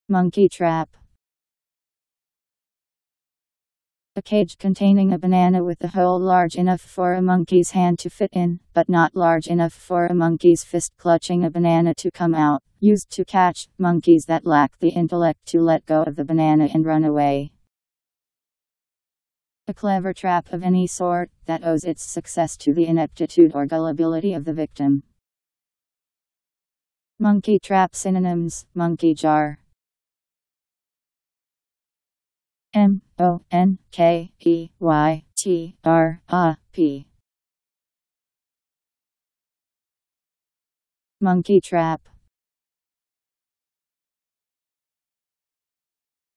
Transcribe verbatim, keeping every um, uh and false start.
Monkey trap. A cage containing a banana with a hole large enough for a monkey's hand to fit in, but not large enough for a monkey's fist clutching a banana to come out, used to catch monkeys that lack the intellect to let go of the banana and run away. A clever trap of any sort, that owes its success to the ineptitude or gullibility of the victim. Monkey trap synonyms: monkey jar. M O N K E Y T R A P. Monkey trap.